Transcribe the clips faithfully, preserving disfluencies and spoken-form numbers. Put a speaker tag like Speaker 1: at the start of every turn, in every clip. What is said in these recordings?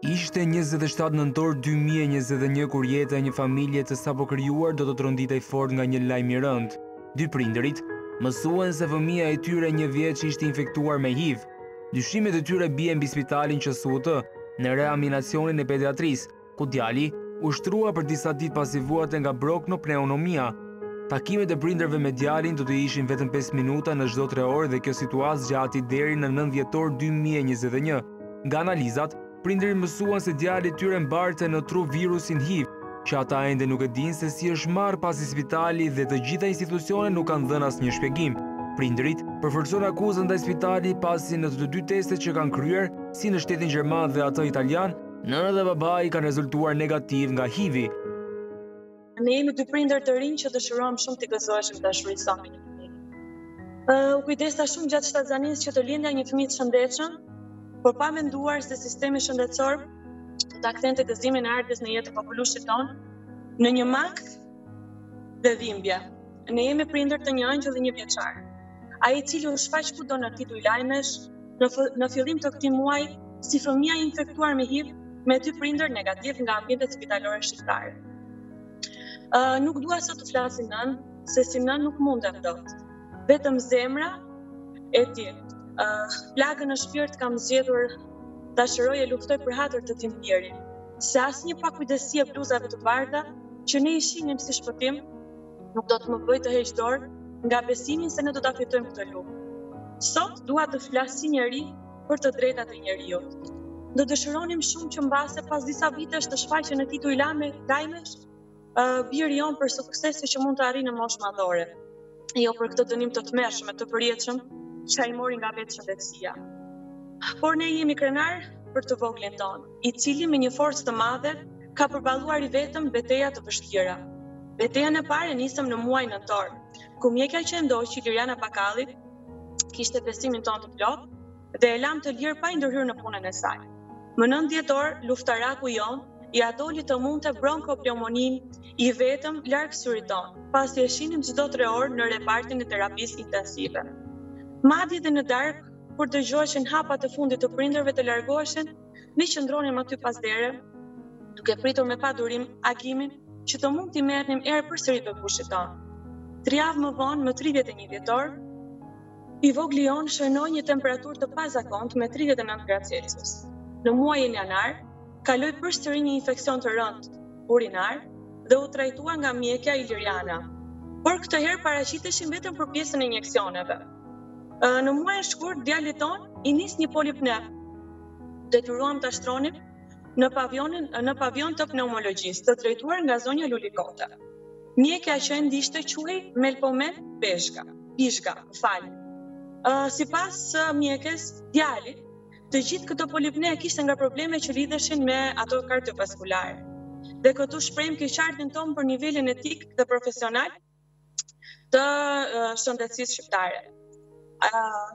Speaker 1: Ishte njëzet e shtatë nëntor dy mijë e njëzet dhe një kur jeta e një familje të sapo krijuar do të tronditej fort nga një lajm i rënd. Dy prindërit mësuan se fëmia e tyre një vjeç ishte infektuar me H I V. Dyshimet e tyre bien mbi spitalin Q S U T në reanimacionin e pediatrisë, ku djali u shtrua për disa ditë pasi vuante nga broknopneumonia. Takimet e prindërve me djalin do të ishin vetëm pesë minuta në çdo tre orë dhe kjo situatë zgjati deri në nëntë dhjetor dy mijë e njëzet dhe një. Nga analizat, prindërit mësuan se djali i tyre mbarte në tru virusin H I V, që ata ende nuk e dinë se si është marrë pasi spitali dhe të gjitha institucionet nuk kanë dhënë asnjë shpjegim. Prindërit përforcojnë akuzën ndaj spitalit pasi në të dy testet që kanë kryer, si në shtetin gjerman dhe atë italian, nëna dhe babai kanë rezultuar negativ nga H I V-i.
Speaker 2: Ne jemi dy prindër të rinj që dëshirojmë shumë të gëzoheshim dashurisë sonë me një fëmijë. U kujdesa shumë gjatë shtatzanisë që të lindja një fëmijë të shëndetshëm, por pa menduar se sistemi shëndetësor do ta kthente gëzimin e ardhjes në jetë të popullueshit tonë në një makt dhe dhimbje. Ne jemi prindër të një angjëll dhe një vjeçar. Ai i cili u shfaq kudo në titull lajmesh në, në fillim të këtij muaji si fëmia infektuar me H I V me dy prindër negativ nga ambientet spitalore shqiptare. Uh, nuk dua sot të flasim nën, se si nën nuk mundem dot. Vetëm zemra e ti. Uh, plagën në shpirt kam zgjedhur ta shëroj e luftoj për hatër të tim tjeri. Se asnjë pakujdesi e bluzave të bardha që ne i shihnim si shpëtim nuk do të më bëjë të heq dorë nga besimi se ne do ta fitojmë këtë luftë. Sot dua të flas si njeri për të drejtat e njerëzit. Do dëshironim shumë që mbase pas disa vitesh të shfaqen në titull lajme lajmesh uh, biri jon për suksese që mund të arrijë në moshë madhore. Jo për këtë dënim të tmerrshëm e të përjetshëm që ai mori nga vetë shëndetësia. Por ne jemi krenar për të voglin tonë, i cili me një forcë të madhe ka përballuar i vetëm betejë të vështira. Betejën e parë nisëm në muajin nëntor, ku mjekja që ndoqi Liriana Bakalli kishte besimin tonë të plot dhe e lam të lirë pa i ndërhyrë në punën e saj. Më nëntë dhjetor, luftaraku jon i adoli të mundte bronkopneumonin i vetëm larg syrit tonë, pasi e shinim çdo tre orë në repartin e terapisë intensive. Madje dhe në darkë, kur dëgjoheshin hapat e fundit të prindërve të largoheshin, ne qëndronim aty pas dere, duke pritur me padurim agimin që të mund t'i merrnim erë përsëri të fushit tonë. Tri javë më vonë, më tridhjetë e një vjetor, i vogli jon shënoi një temperaturë të pazakontë me tridhjetë e nëntë gradë Celsius. Në muajin janar, kaloi përsëri një infeksion të rëndë urinar dhe u trajtua nga mjekja Iliriana. Por këtë herë paraqiteshin vetëm për pjesën e injeksioneve. Në muajin shkurt, djalit ton i nis një polipne. Detyruam ta shtronim në pavionin në pavion të pneumologjisë, të drejtuar nga zonja Lulikota. Mjekja që e ndishte quhej Melpomen Beshka, Bishka, fal. Uh, sipas uh, mjekës, djali, të gjithë këto polipne kishte nga probleme që lidheshin me ato kardiovaskulare. Dhe këtu shprehim keqardhjen tonë për nivelin etik dhe profesional të uh, shëndetësisë shqiptare. Uh,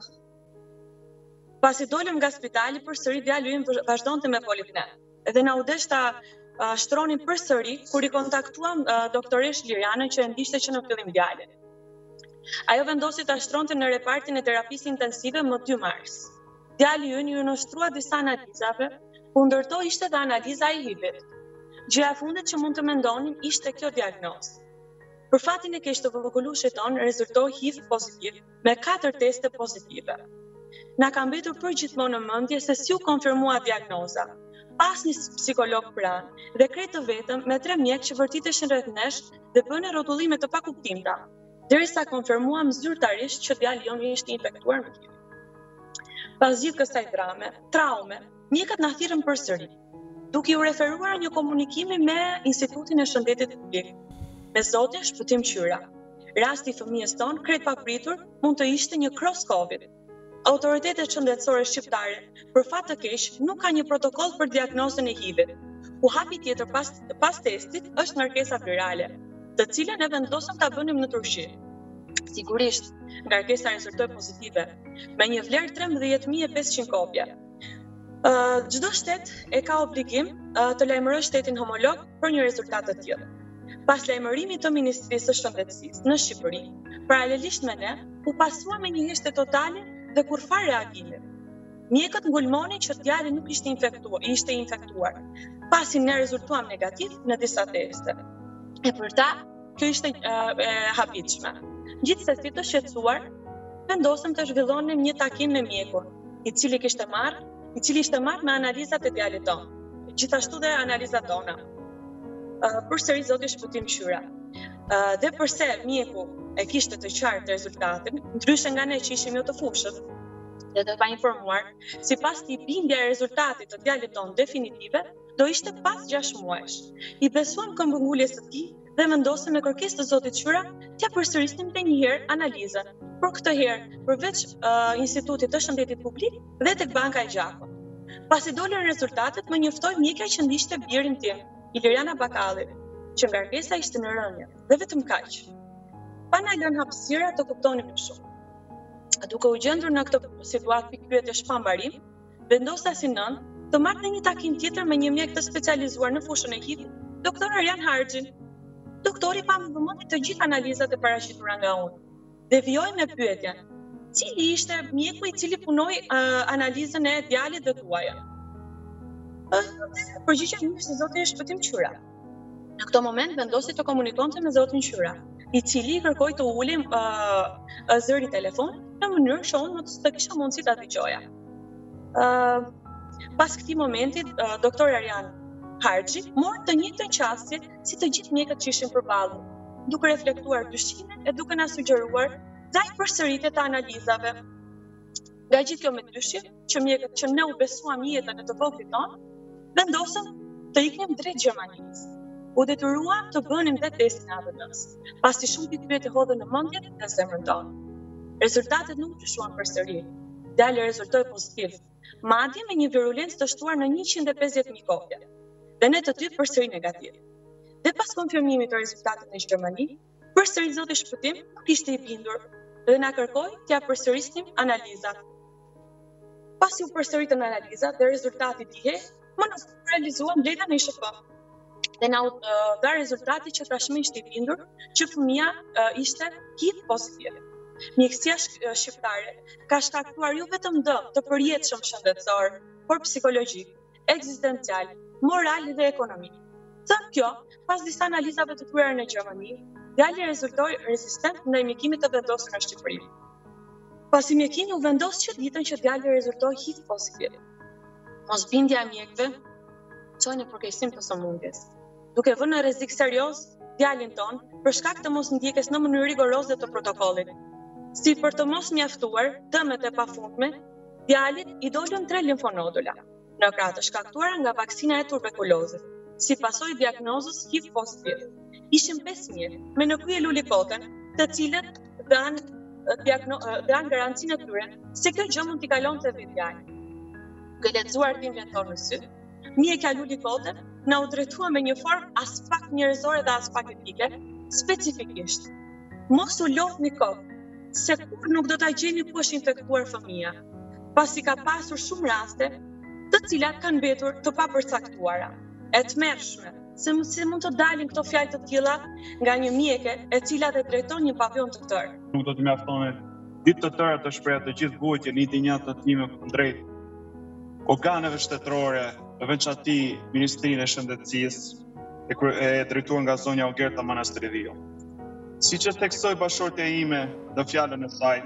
Speaker 2: pasi dolëm nga spitali, përsëri djali im vazhdonte me polipne. Dhe na u desh ta uh, shtronim përsëri kur i kontaktuam uh, doktoresh Lirianën që e ndishte që në fillim djalin. Ajo vendosi ta shtronte në repartin e terapisë intensive më dy mars. Djali ynë ju nënshtrua disa analizave, ku ndërto ishte dhe analiza e H I V-it. Gjëja e fundit që mund të mendonin ishte kjo diagnozë. Për fatin e keq të popullueshit tonë rezultoi H I V pozitiv me katër teste pozitive. Na ka mbetur përgjithmonë në mendje se si u konfirmua diagnoza, pas një psikolog pranë dhe krejt të vetëm me tre mjekë që vërtiteshin rreth nesh dhe bënë rrotullime të pakuptimta, derisa konfirmuam zyrtarisht që djali jon ishte infektuar me H I V. Pas gjithë kësaj drame, traume, mjekët na thirrën përsëri, duke u referuar një komunikimi me Institutin e Shëndetit Publik. Me zotin shpëtim qyra. Rasti i fëmijës tonë, krejt papritur, mund të ishte një cross Covid. Autoritetet shëndetësore shqiptare, për fat të keq, nuk ka një protokoll për diagnozën e H I V-it. Ku hapi tjetër pas, pas testit është ngarkesa virale, të cilën e vendosëm ta bënim në Turqi. Sigurisht, ngarkesa rezultoi pozitive, me një vlerë trembëdhjetë mijë e pesëqind kopje. Uh, Çdo shtet e ka obligim uh, të lajmërojë shtetin homolog për një rezultat të tillë. Pas lajmërimit të Ministrisë së Shëndetësisë në Shqipëri, paralelisht me ne, u pasua me një heshtje totale dhe kurfar reagimi. Mjekët ngulmonin që djali nuk ishte infektuar, ishte infektuar. Pasi ne rezultuam negativ në disa teste. E për ta, kjo ishte uh, e habitshme. Gjithsesi të shqetësuar, vendosëm të zhvillonim një takim me mjekun, i cili kishte marrë, i cili ishte marrë me analizat e djalit tonë, gjithashtu dhe analizat tona. Uh, përsëri Zoti shpëtim qyra. Uh, dhe përse mjeku e kishte të qartë rezultatin, ndryshe nga ne që ishim jo të fushët, dhe të pa informuar, si pas të i bindja e rezultatit të djalit tonë definitive, do ishte pas gjashtë muajsh. I besuam këmbënguljes së tij dhe vendosëm me kërkesë të Zotit Qyra t'ja përsërisnim edhe një herë analizën. Por këtë herë, përveç uh, Institutit të Shëndetit Publik dhe tek Banka e Gjakut. Pasi dolën rezultatet, më njoftoi mjekja që ndiqte birin tim, Iliriana Bakalli, që ngarkesa ishte në rënje, dhe vetëm kaq. Pa na lënë hapësira të kuptonim më shumë. Duke u gjendur në këtë situatë pikpyetje shpambarim, vendosa si nën të marrë në një takim tjetër me një mjek të specializuar në fushën e H I V, doktor Arjan Harxhin. Doktori pa më vëmendje të gjithë analizat e paraqitura nga unë. Devijoi me pyetjen: cili ishte mjeku i cili punoi uh, analizën e djalit dhe tuaja? Përgjigja im ishte Zoti i shpëtim Qyra. Në këtë moment vendosi të komunikonte me Zotin Qyra, i cili i kërkoi të ulim uh, zëri telefon në mënyrë që unë të kisha mundësi ta dëgjoja. Uh, pas këtij momenti, uh, doktor Arjan Harxhi mori të njëjtën qasje si të gjithë mjekët që ishin përballur, duke reflektuar dyshimet e duke na sugjeruar ndaj përsëritje të analizave. Nga gjithë kjo me dyshim, që mjekët që ne u besuam jetën e të voglit tonë, vendosëm të iknim drejt Gjermanisë. U detyruam të bënim dhe testin A D N-s, pasi shumë pikpyetje hodhën në mendje dhe zemrën tonë. Rezultatet nuk ndryshuan përsëri. Djali rezultoi pozitiv, madje me një virulencë të shtuar në njëqind e pesëdhjetë mijë kopje, dhe ne të dy përsëri negativ. Dhe pas konfirmimit të rezultatit në Gjermani, përsëri Zoti shpëtim nuk ishte i bindur dhe na kërkoi t'ja përsërisnim analizat. Pasi u përsëritën analizat dhe rezultati dihej, më në realizuam mbledhjen në I S H P. Dhe na uh, dha rezultati që tashmë ishte i bindur që fëmia uh, ishte H I V pozitiv. Mjekësia shqiptare ka shkaktuar jo vetëm dëm të përjetshëm shëndetësor, por psikologjik, ekzistencial, moral dhe ekonomik. Thënë kjo, pas disa analizave të kryera në Gjermani, djali rezultoi rezistent ndaj mjekimit të vendosur në Shqipëri. Pasi mjekimi u vendos që ditën që djali rezultoi H I V pozitiv. Mosbindja e mjekëve çoi në përkeqësim të sëmundjes, duke vënë në rrezik serioz djalin ton për shkak të mosndjekjes në mënyrë rigoroze të protokollit. Si për të mos mjaftuar dëmet e pafundme, djalit i dolën tre limfonodula, në krah të shkaktuara nga vaksina e tuberkulozës, si pasojë diagnozës H I V pozitiv. Ishin pesë mjekë me në krye lulikoten, të cilët dhanë dhanë garancinë e tyre se kjo gjë mund t'i kalonte vetë djalin. Duke lexuar dhimbjen tonë në sy, mjekja lulikoten na u drejtua me një formë as pak njerëzore dhe as pak etike, specifikisht: mos u lodhni kokë, se kur nuk do ta gjeni ku është infektuar fëmia, pasi ka pasur shumë raste, të cilat kanë mbetur të papërcaktuara. E tmerrshme, se si mund të dalin këto fjalë të tilla nga një mjeke e cila e drejton një pavion të tërë.
Speaker 3: Nuk do të mjaftonë ditë të tëra të shpreh të gjithë vujtje në indignatë të time kundrejt organeve shtetërore, në veçanti Ministrinë e Shëndetësisë e, e drejtuar nga zonja Ogerta Manastridio. Siç e theksoi bashortja ime në fjalën e saj,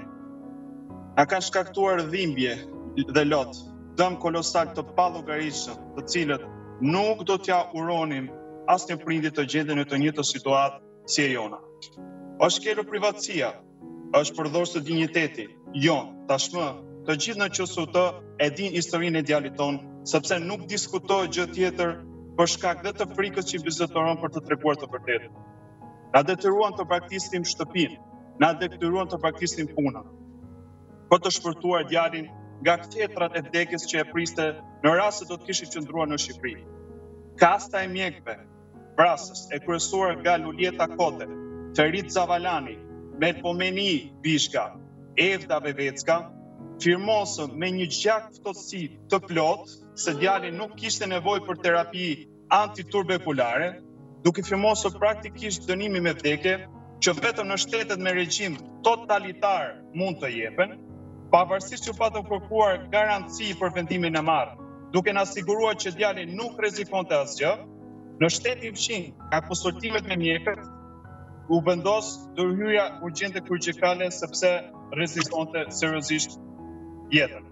Speaker 3: na ka shkaktuar dhimbje dhe lot, dëm kolosal të pallogaritshëm, të cilët nuk do t'ja uronim asnjë prindi të gjenden në të njëjtë situatë si e jona. Është kelur privatësia, është përdorës të dinjiteti, jon, tashmë, të gjithë në Q S U T e din historinë e djalit ton, sepse nuk diskutohet gjë tjetër për shkak dhe të frikës që i vizitoron për të treguar të vërtetën. Na detyruan të praktikojmë shtëpinë, na detyruan të praktikojmë punën, për të shpërtuar djalin nga kthjetrat e vdekjes që e priste në rast se do të kishte qëndruar në Shqipëri. Kasta e mjekëve, vrasës, e kryesuar nga Lulieta Kote, Ferit Zavalani, Melpomeni Bishka, Evda Vevecka, firmosën me një gjak ftohtësi të plot se djali nuk kishte nevojë për terapi antituberkulare, duke firmosur praktikisht dënimi me vdekje, që vetëm në shtetet me regjim totalitar mund të jepen, pavarësisht që patëm kërkuar garanci për vendimin e marrë, duke na siguruar që djali nuk rrezikonte asgjë, në shtetin fshin, ka konsultimet me mjekët, u vendos ndërhyrja urgjente kirurgjikale sepse rrezikonte seriozisht jetën.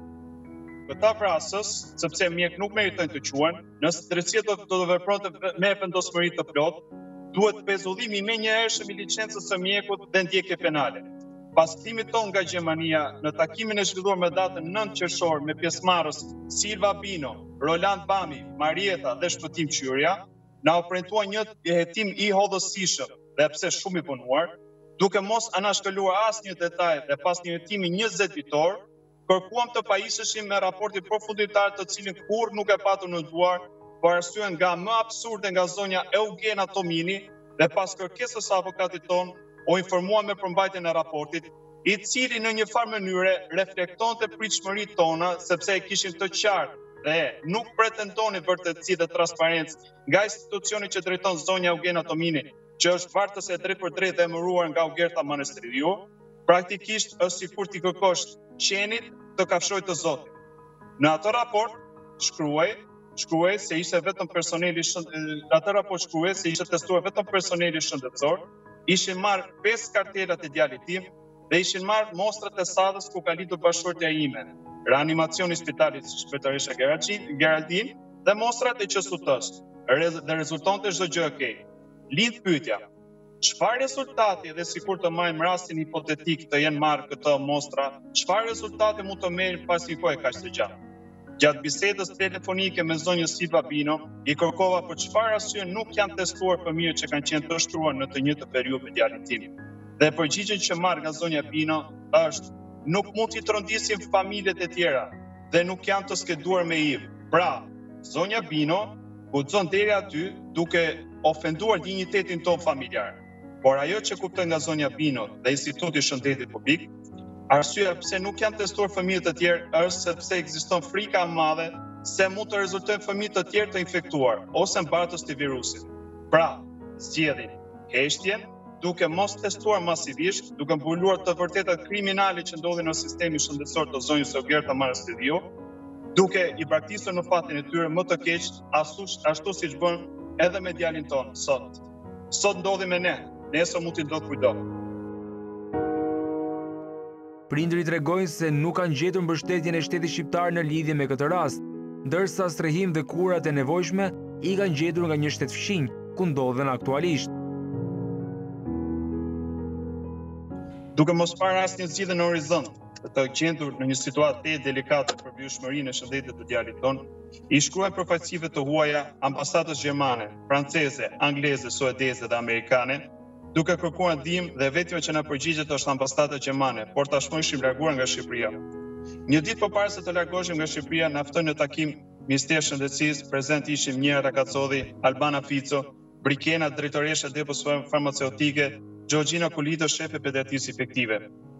Speaker 3: Këta vrasës, sepse mjek nuk meritojnë të quhen, nëse drejtësia do të vepronte me vendosmëri të plotë, duhet pezullimi menjëhershëm i licencës së mjekut dhe ndjekje penale. Pas kthimit ton nga Gjermania, në takimin e zhvilluar me datën nëntë qershor me pjesëmarrës Silva Bino, Roland Bami, Marieta dhe Shpëtim Qyrja, na u premtua një hetim i hodhësishëm dhe pse shumë i punuar, duke mos anashkaluar asnjë detaj dhe pas një hetimi njëzet vitor, kërkuam të pajiseshim me raportin përfunditar të cilin kur nuk e patur në duar, për arsye nga më absurde nga zonja Eugena Tomini dhe pas kërkesës së avokatit ton, o informuam me përmbajtjen e raportit, i cili në një farë mënyre reflektonte pritshmëritë tona sepse e kishim të qartë dhe nuk pretendoni vërtetësi dhe transparencë nga institucioni që drejton zonja Eugena Tomini, që është vartës e drejt për drejt dhe emëruar nga Ugerta Manestriu, praktikisht është sikur t'i kërkosh qenit të kafshoj të Zotit. Në atë raport shkruaj, shkruaj se ishte vetëm personeli shëndetësor, atë raport shkruaj se ishte testuar vetëm personeli shëndetësor, ishin marrë pesë kartelat e djalit tim dhe ishin marrë mostrat e sadhës ku ka lidhur bashkëshortja ime, reanimacioni i spitalit Shpejtarisha Geraldin dhe mostrat e Q S U T-s, dhe rezultonte çdo gjë e keq. Lind pyetja, çfarë rezultati dhe sikur të marrim rastin hipotetik të jenë marrë këto mostra, çfarë rezultati mund të merrim pas një kohe kaq të gjatë? Gjatë bisedës telefonike me zonjën Silva Bino, i kërkova për çfarë arsye nuk janë testuar fëmijët që kanë qenë të shtruar në të njëjtën periudhë me djalin tim. Dhe përgjigjen që marr nga zonja Bino është: nuk mund t'i trondisim familjet e tjera dhe nuk janë të skeduar me I V. Pra, zonja Bino guxon deri aty duke ofenduar dinjitetin ton familjar. Por ajo që kuptoj nga zonja Bino dhe Instituti i Shëndetit Publik, arsyeja pse nuk janë testuar fëmijët e tjerë është sepse ekziston frika e madhe se mund të rezultojnë fëmijë të tjerë të infektuar ose mbartës të virusit. Pra, zgjedhin heshtjen duke mos testuar masivisht, duke mbuluar të vërtetat kriminale që ndodhin në sistemi shëndetësor të zonjës Ugerta Manestriu, duke i braktisur në fatin e tyre më të keq ashtu, ashtu siç bën edhe me djalin ton sot. Sot ndodhi me ne, nesër mund t'i ndodh kujdo.
Speaker 1: Prindërit tregojnë se nuk kanë gjetur mbështetjen e shtetit shqiptar në lidhje me këtë rast, ndërsa strehim dhe kurat e nevojshme i kanë gjetur nga një shtet fshinj, ku ndodhen aktualisht.
Speaker 3: Duke mos parë asnjë zgjidhje në horizont, të gjendur në një situatë të delikate për mbyllshmërinë e shëndetit të djalit ton, i shkruajnë përfaqësive të huaja ambasadës gjermane, franceze, angleze, suedeze dhe amerikane, duke kërkuar ndihmë dhe vetëm që na përgjigjet është ambasada gjermane, por tashmë ishim larguar nga Shqipëria. Një ditë përpara se të largoheshim nga Shqipëria, na ftoi në takim Ministri i Shëndetësisë, prezent ishim Njera Rakacodhi, Albana Fico, Brikena, drejtoresha e depos farmaceutike, Gjorgjina Kulito, shefe pediatrisë infektive.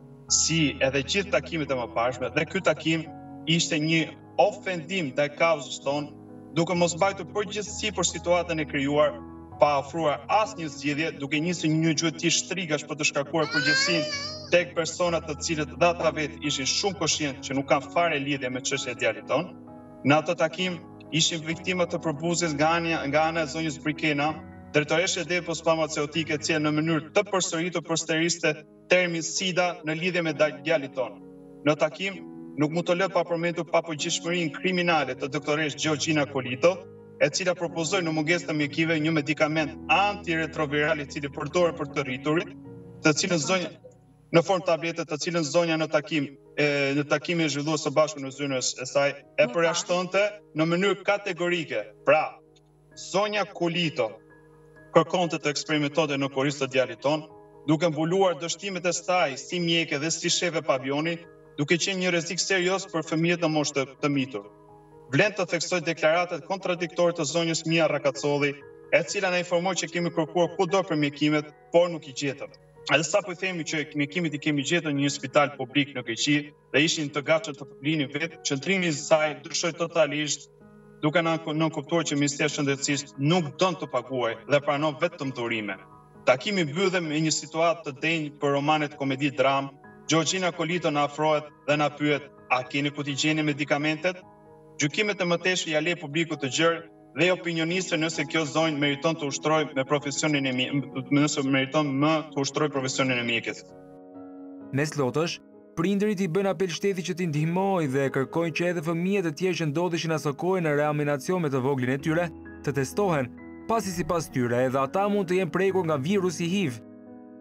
Speaker 3: Si edhe gjithë takimet e mëparshme, dhe ky takim ishte një ofendim ndaj kauzës tonë, duke mos mbajtur përgjegjësi për situatën e krijuar, pa ofruar asnjë zgjidhje, duke nisur një gjuhëti shtrigash për të shkarkuar përgjegjësinë tek persona të cilët dhe ata vetë ishin shumë koshient që nuk kanë fare lidhje me çështjen e djalit ton. Në atë takim ishin viktima të përbuzjes nga ana nga ana e zonjës Brikena, drejtoresha e depos farmaceutike, e cila në mënyrë të përsëritur përsteriste termin SIDA në lidhje me djalin ton. Në takim nuk mund të lë pa përmendur papërgjegjshmërinë kriminale të doktoresh Gjorgjina Kulito, e cila propozoi në mungesë të mjekive një medikament antiretroviral i cili përdoret për të rriturit, të cilën zonja në formë tablete, të cilën zonja në takim e, në takimin e zhvilluar së bashku në zyrën e saj e përjashtonte në mënyrë kategorike. Pra, zonja Kulito kërkonte të eksperimentonte në kurriz të djalit ton, duke mbuluar dështimet e saj si mjeke dhe si shefe pavioni, duke qenë një rrezik serioz për fëmijët në moshë të, të mitur. Vlen të theksoj deklaratat kontradiktore të zonjës Mia Rakacodhi, e cila na informoi që kemi kërkuar kudo për mjekimet, por nuk i gjetëm. Edhe sa po i themi që mjekimet i kemi gjetur në një spital publik në Greqi dhe ishin të gatshëm të linin vetë, qëndrimi i saj ndryshoi totalisht, duke na nënkuptuar që Ministria e Shëndetësisë nuk don të paguajë dhe pranon vetëm dhurime. Takimi mbyllëm me një situatë të denjë për romanet komedi dram, Gjogjina Kolito na afrohet dhe na pyet, a keni ku t'i gjeni medikamentet? Gjykimet e mëteshme ja le publikut të gjerë dhe opinionistëve nëse kjo zonjë meriton të ushtrojë me profesionin e mjekit, nëse meriton më të ushtrojë profesionin e mjekit.
Speaker 1: Mes lotësh, prindërit i bën apel shteti që t'i ndihmojë dhe kërkojnë që edhe fëmijët e tjerë që ndodheshin aso kohë në reanimacion me të voglin e tyre të testohen, pasi sipas tyre edhe ata mund të jenë prekur nga virusi H I V.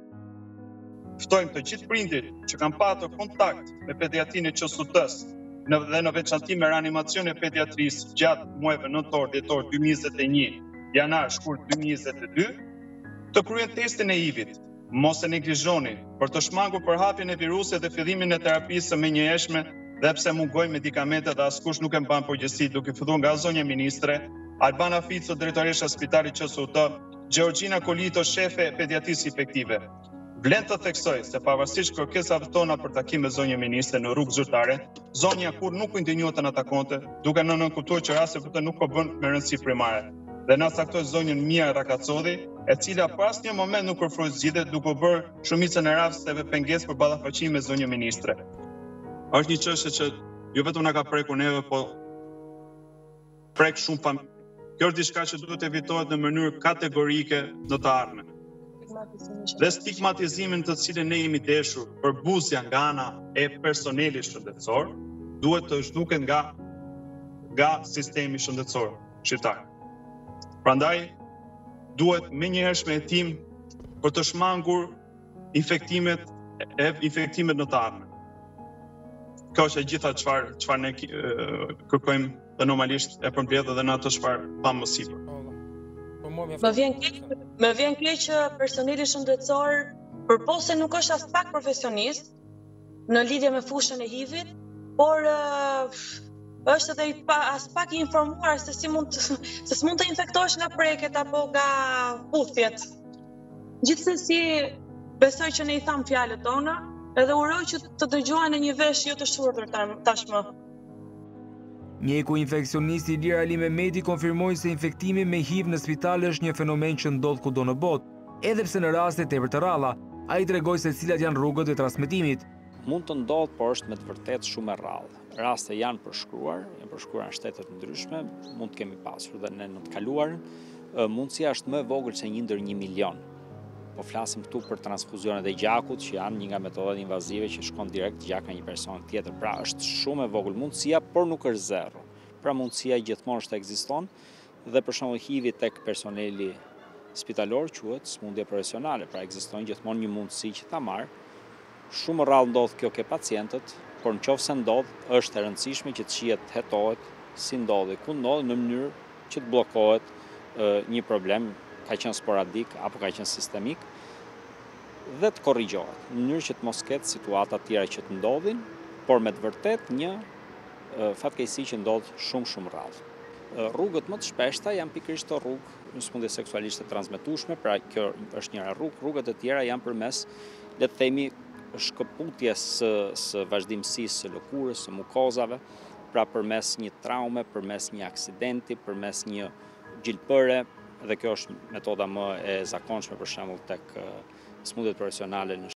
Speaker 3: Ftojmë të gjithë prindrit që kanë patur kontakt me pediatrinë e Q S U T-s dhe në veçanti me reanimacion e pediatrisë gjatë muajve nëntor, dhjetor dy mijë e njëzet e një, janar, shkurt dy mijë e njëzet e dy, të kryen testin e H I V-it. Mos e neglizhoni për të shmangur përhapjen e virusit dhe fillimin e terapisë së menjëhershme dhe pse mungojnë medikamentet dhe askush nuk e mban përgjegjësi, duke filluar nga zonja ministre, Albana Fico, drejtoresha e Spitalit Q S U T, Gjeorgjina Kolito, shefe e pediatrisë infektive. Vlen të theksoj se pavarësisht kërkesave tona për takim me zonjën ministre në rrugë zyrtare, zonja kur nuk u ndinjua të na takonte, duke në nënkuptuar që raste për të nuk po bën me rëndësi primare. Dhe na caktoi zonjën Mia Rakacodhi, e cila pas një moment nuk ofroi zgjidhje, duke bërë shumicën e rasteve pengesë për ballafaqim me zonjën ministre. Është një çështje që jo vetëm na ka prekur neve, po prek shumë fam... Kjo është diçka që duhet evitohet në mënyrë kategorike në të ardhmen. Dhe stigmatizimin të cilin ne jemi deshur për buzja nga ana e personelit shëndetësor, duhet të zhduket nga, nga sistemi shëndetësor shqiptar. Prandaj, duhet me njëhershme hetim për të shmangur infektimet, e infektimet në të ardhmen. Kjo është e gjitha çfarë çfarë ne e, kërkojmë dhe normalisht e përmbledh edhe në atë çfarë pam më sipër.
Speaker 2: Më vjen keq, më vjen keq që personeli shëndetësor, përpose nuk është as pak profesionist në lidhje me fushën e H I V-it, por uh, është edhe pa, as pak i informuar se si mund të, se s'mund të infektohesh nga preket apo nga puthjet. Gjithsesi, besoj që ne i tham fjalët tona, edhe uroj që të dëgjohen në një vesh jo të shurdhur tashmë.
Speaker 1: Mjeku infekcionisti Ilir Ali Mehmeti konfirmoi se infektimi me H I V në spital është një fenomen që ndodh kudo në botë, edhe pse në raste tepër të rralla. Ai tregoi se cilat janë rrugët e transmetimit.
Speaker 4: Mund të ndodhë, por është me të vërtetë shumë e rrallë. Raste janë përshkruar, janë përshkruar në shtete të ndryshme, mund të kemi pasur dhe ne në të kaluarën. Mundësia është më e vogël se një ndër një milion. Po flasim këtu për transfuzionet e gjakut, që janë një nga metodat invazive që shkon direkt gjak nga një person tjetër. Pra është shumë e vogël mundësia, por nuk është zero. Pra mundësia gjithmonë është ekziston dhe për shembull H I V-i tek personeli spitalor quhet smundje profesionale, pra ekziston gjithmonë një mundësi që ta marr. Shumë rrallë ndodh kjo ke pacientët, por nëse ndodh, është e rëndësishme që të shihet hetohet si ndodhi, ku ndodhi në mënyrë që të bllokohet një problem, ka qenë sporadik apo ka qenë sistemik, dhe të korrigjohet, në mënyrë që të mos ketë situata të tjera që të ndodhin, por me të vërtet një fatkeqësi që ndodh shumë shumë rrallë. Rrugët më të shpeshta janë pikërisht të rrugë në smundje seksualisht të transmetueshme, pra kjo është njëra rrugë, rrugët e tjera janë përmes, le të themi, shkëputjes së, së vazhdimësisë së lëkurës, së mukozave, pra përmes një traume, përmes një aksidenti, përmes një gjilpëre, dhe kjo është metoda më e zakonshme për shembull tek smundjet profesionale në